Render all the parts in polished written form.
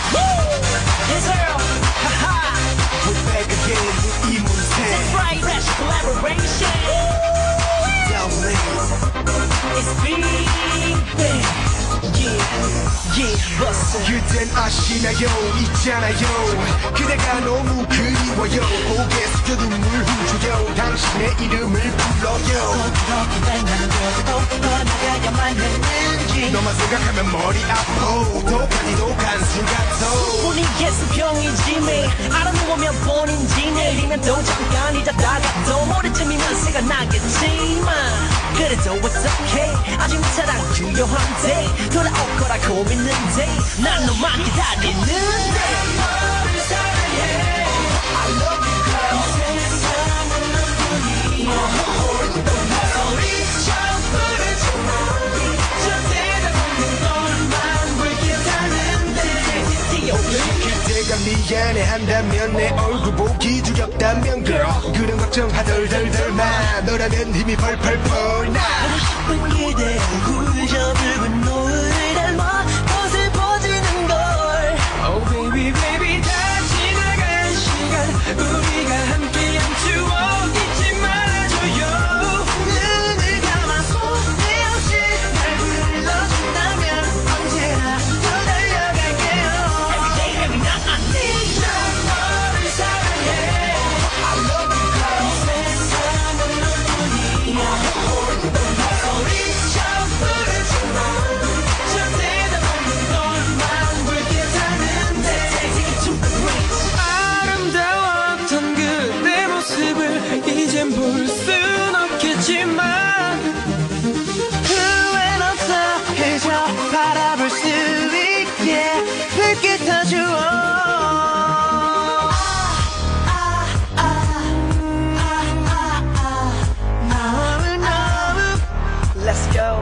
Yes sir. Haha. We're back again with 이문세. That's right. Fresh collaboration. It's big. Yeah, bust it. 그댄 아시나요 있잖아요 그대가 너무 그리워요 고개 숙여 눈물 훔쳐요 당신의 이름을 불러요 그렇게 남겨도 떠나가야만 했는지 너만 생각하면 머리 아파 독하디도 간술 같아 분위기에서 병이지 매 알아놓으면 본인지 내리면 또 잠깐 잊었다가 또 모레쯤이면 생각나겠지만 그래도 it's okay 아직 내 사랑 유효한데 돌아올 거라 고민는데 난 너만 기다리는데 너를 사랑해 I love you girl 세상은 너뿐이야 소리쳐 부르지 마 저 대답은 너만 불쾌하는데 그대가 미안해 한다면 내 얼굴 보기 두렵다면 girl 그런 걱정 하덜덜덜 마 너라면 힘이 펄펄 펄나 하고 싶은 기대 얼굴 저 붉은 노을을 닮아 더 슬퍼지는 걸 Oh baby baby 다 지나간 시간 우리가 함께한 추억 잊지 말아줘요 눈을 감아서 내 없이 날 불러준다면 언제나 더 달려갈게요 Every day every night I need 난 너를 사랑해 I love you girl 세상은 너뿐이야 소리쳐 부르지 마 저 대답은 너만 불쾌하는데 Take it to the bridge 아름다웠던 그대 모습을 이젠 볼 순 없겠지만 후회는 없어 그저 바라볼 수 있게 붉게 타주어 Let's go.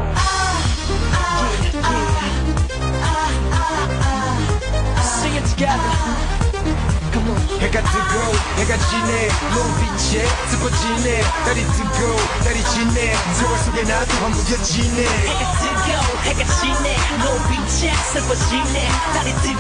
Sing it together. Come on. 해가 뜨고 해가 지네 눈빛에 슬퍼지네 날이 뜨고 날이 지네 세월 속에 나도 한무겨지네 해가 뜨고 해가 지네 노빛에 슬퍼지네 달이 뜨고